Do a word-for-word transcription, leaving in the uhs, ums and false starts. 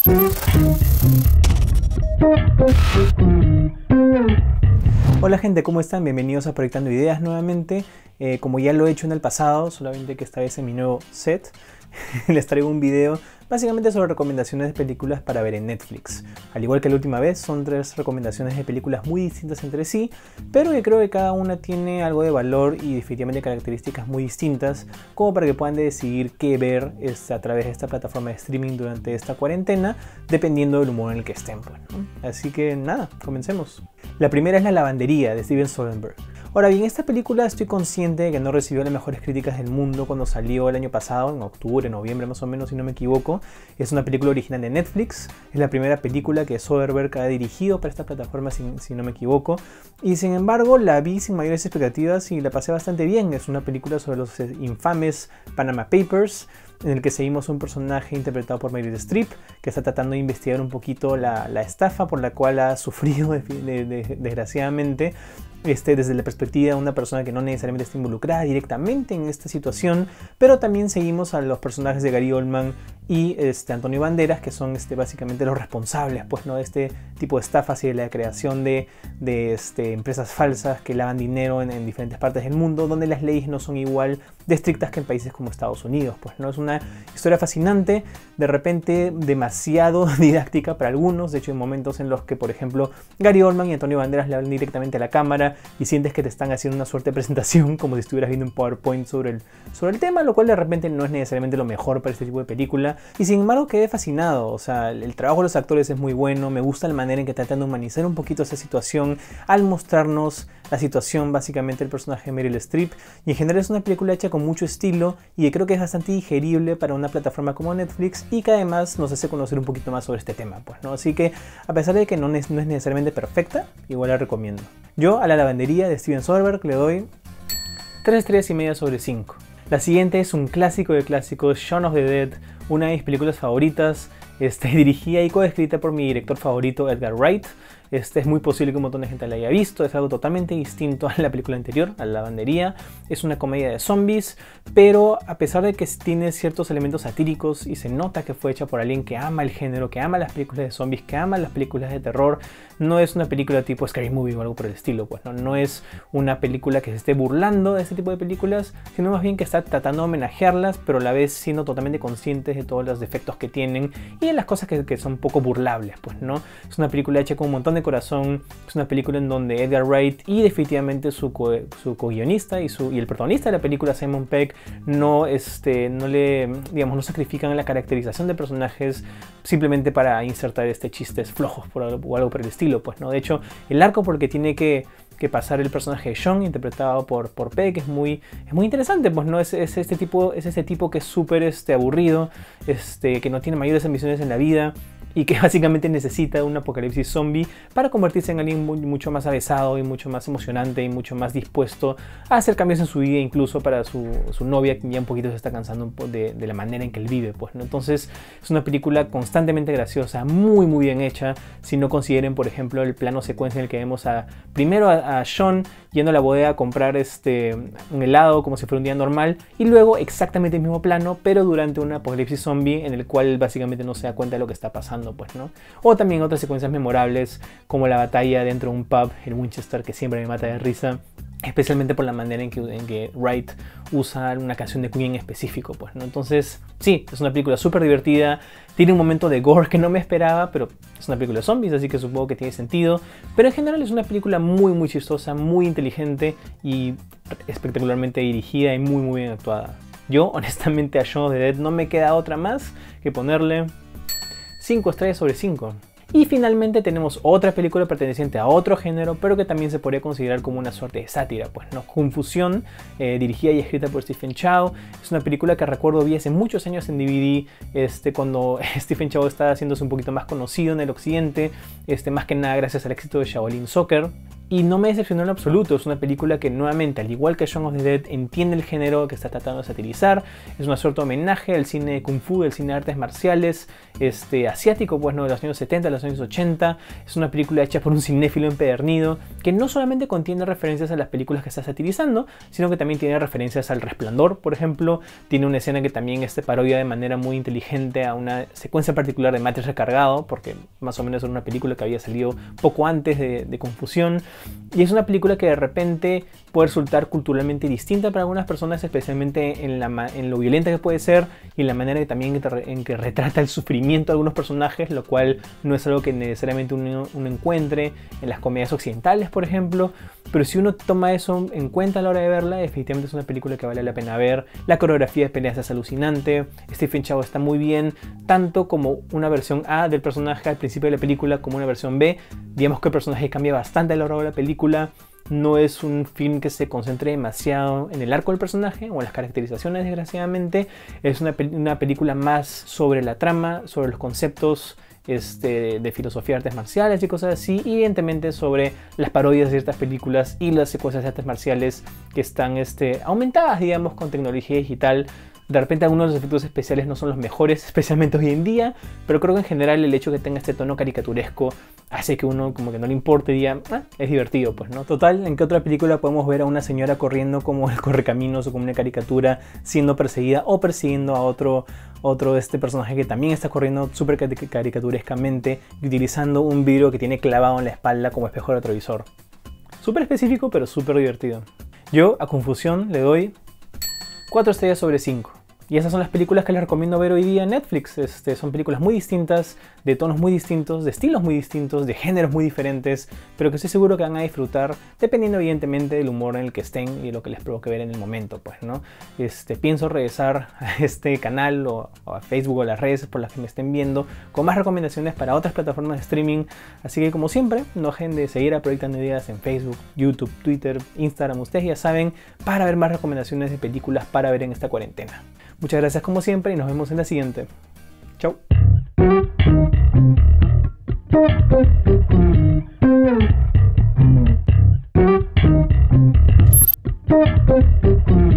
Hola gente, ¿cómo están? Bienvenidos a Proyectando Ideas nuevamente. Eh, como ya lo he hecho en el pasado, solamente que esta vez en mi nuevo set, les traigo un video básicamente sobre recomendaciones de películas para ver en Netflix. Al igual que la última vez, son tres recomendaciones de películas muy distintas entre sí, pero que creo que cada una tiene algo de valor y definitivamente características muy distintas, como para que puedan decidir qué ver a través de esta plataforma de streaming durante esta cuarentena, dependiendo del humor en el que estén, pues, ¿no? Así que nada, comencemos. La primera es La lavandería, de Steven Soderbergh. Ahora bien, esta película estoy consciente de que no recibió las mejores críticas del mundo cuando salió el año pasado, en octubre, noviembre más o menos, si no me equivoco. Es una película original de Netflix, es la primera película que Soderbergh ha dirigido para esta plataforma, si, si no me equivoco. Y sin embargo, la vi sin mayores expectativas y la pasé bastante bien. Es una película sobre los infames Panama Papers, en el que seguimos un personaje interpretado por Meryl Streep, que está tratando de investigar un poquito la, la estafa por la cual ha sufrido de, de, de, desgraciadamente, este, desde la perspectiva de una persona que no necesariamente está involucrada directamente en esta situación, pero también seguimos a los personajes de Gary Oldman y este, Antonio Banderas, que son este, básicamente los responsables, pues, ¿no?, de este tipo de estafas y de la creación de, de este, empresas falsas que lavan dinero en, en diferentes partes del mundo, donde las leyes no son igual de estrictas que en países como Estados Unidos, pues, ¿no? Es una historia fascinante, de repente demasiado didáctica para algunos. De hecho, hay momentos en los que, por ejemplo, Gary Oldman y Antonio Banderas le hablan directamente a la cámara y sientes que te están haciendo una suerte de presentación como si estuvieras viendo un PowerPoint sobre el, sobre el tema, lo cual de repente no es necesariamente lo mejor para este tipo de película. Y sin embargo quedé fascinado. O sea, el, el trabajo de los actores es muy bueno, me gusta la manera en que tratan de humanizar un poquito esa situación al mostrarnos la situación básicamente del personaje de Meryl Streep, y en general es una película hecha con mucho estilo y que creo que es bastante digerible para una plataforma como Netflix y que además nos hace conocer un poquito más sobre este tema, pues, ¿no? Así que a pesar de que no es, no es necesariamente perfecta, igual la recomiendo. Yo a La lavandería de Steven Soderbergh le doy tres estrellas y media sobre cinco. La siguiente es un clásico de clásicos, Shaun of the Dead, una de mis películas favoritas, este, dirigida y coescrita por mi director favorito, Edgar Wright. Este, es muy posible que un montón de gente la haya visto. Es algo totalmente distinto a la película anterior, a La lavandería. Es una comedia de zombies, pero a pesar de que tiene ciertos elementos satíricos y se nota que fue hecha por alguien que ama el género, que ama las películas de zombies, que ama las películas de terror, no es una película tipo Scary Movie o algo por el estilo, pues, ¿no? No es una película que se esté burlando de este tipo de películas, sino más bien que está tratando de homenajearlas, pero a la vez siendo totalmente conscientes de todos los defectos que tienen y de las cosas que, que son poco burlables, pues, ¿no? Es una película hecha con un montón de corazón, es una película en donde Edgar Wright y definitivamente su, co su co-guionista y, su, y el protagonista de la película, Simon Pegg, no, este, no le, digamos, no sacrifican la caracterización de personajes simplemente para insertar este chistes flojos por, o algo por el estilo, pues, ¿no? De hecho, el arco por el que tiene que que pasar el personaje de Sean, interpretado por, por Pegg, es muy, es muy interesante, pues, ¿no? Es, es, este tipo, es ese tipo que es súper este, aburrido, este, que no tiene mayores ambiciones en la vida y que básicamente necesita un apocalipsis zombie para convertirse en alguien muy, mucho más avesado y mucho más emocionante y mucho más dispuesto a hacer cambios en su vida, incluso para su, su novia, que ya un poquito se está cansando de, de la manera en que él vive, pues, ¿no? Entonces es una película constantemente graciosa, muy muy bien hecha. Si no consideren, por ejemplo, el plano secuencia en el que vemos a primero a, a Sean yendo a la bodega a comprar este, un helado como si fuera un día normal, y luego exactamente el mismo plano pero durante un apocalipsis zombie en el cual él básicamente no se da cuenta de lo que está pasando, pues, ¿no? O también otras secuencias memorables como la batalla dentro de un pub, el Winchester, que siempre me mata de risa, especialmente por la manera en que, en que Wright usa una canción de Queen en específico, pues, ¿no? Entonces, sí, es una película súper divertida, tiene un momento de gore que no me esperaba, pero es una película de zombies, así que supongo que tiene sentido, pero en general es una película muy muy chistosa, muy inteligente y espectacularmente dirigida y muy muy bien actuada. Yo, honestamente, a Shaun of the Dead no me queda otra más que ponerle cinco estrellas sobre cinco. Y finalmente tenemos otra película perteneciente a otro género, pero que también se podría considerar como una suerte de sátira, pues, ¿no? Confusión, eh, dirigida y escrita por Stephen Chow. Es una película que recuerdo vi hace muchos años en D V D, este, cuando Stephen Chow estaba haciéndose un poquito más conocido en el occidente, este, más que nada gracias al éxito de Shaolin Soccer. y no me decepcionó en absoluto. Es una película que nuevamente, al igual que Shaun of the Dead, entiende el género que está tratando de satirizar. Es una suerte de homenaje al cine de Kung Fu, al cine de artes marciales este, asiático, pues no, de los años setenta, de los años ochenta. Es una película hecha por un cinéfilo empedernido que no solamente contiene referencias a las películas que está satirizando, sino que también tiene referencias al Resplandor, por ejemplo. Tiene una escena que también este, parodia de manera muy inteligente a una secuencia particular de Matrix Recargado, porque más o menos era una película que había salido poco antes de, de Confusión. Y es una película que de repente puede resultar culturalmente distinta para algunas personas, especialmente en, la, en lo violenta que puede ser y en la manera que también en que retrata el sufrimiento de algunos personajes, lo cual no es algo que necesariamente uno, uno encuentre en las comedias occidentales, por ejemplo. Pero si uno toma eso en cuenta a la hora de verla, definitivamente es una película que vale la pena ver. La coreografía de peleas es alucinante, Stephen Chow está muy bien, tanto como una versión A del personaje al principio de la película como una versión B. Digamos que el personaje cambia bastante a lo largo de la película. No es un film que se concentre demasiado en el arco del personaje o en las caracterizaciones, desgraciadamente. Es una, una película más sobre la trama, sobre los conceptos este, de filosofía de artes marciales y cosas así, y evidentemente sobre las parodias de ciertas películas y las secuencias de artes marciales que están este, aumentadas, digamos, con tecnología digital. De repente algunos de los efectos especiales no son los mejores, especialmente hoy en día, pero creo que en general el hecho de que tenga este tono caricaturesco hace que uno como que no le importe y diga, ah, es divertido, pues, ¿no? Total, ¿en qué otra película podemos ver a una señora corriendo como el Correcaminos o como una caricatura siendo perseguida o persiguiendo a otro, otro este personaje que también está corriendo súper caricaturescamente y utilizando un vidrio que tiene clavado en la espalda como espejo retrovisor? Súper específico, pero súper divertido. Yo a Confusión le doy cuatro estrellas sobre cinco. Y esas son las películas que les recomiendo ver hoy día en Netflix. Este, son películas muy distintas, de tonos muy distintos, de estilos muy distintos, de géneros muy diferentes, pero que estoy seguro que van a disfrutar dependiendo evidentemente del humor en el que estén y de lo que les provoque ver en el momento, pues, ¿no? Este, pienso regresar a este canal o, o a Facebook o a las redes por las que me estén viendo con más recomendaciones para otras plataformas de streaming. Así que como siempre, no dejen de seguir a Proyectando Ideas en Facebook, YouTube, Twitter, Instagram, ustedes ya saben, para ver más recomendaciones de películas para ver en esta cuarentena. Muchas gracias como siempre y nos vemos en la siguiente. Chau. Thank you.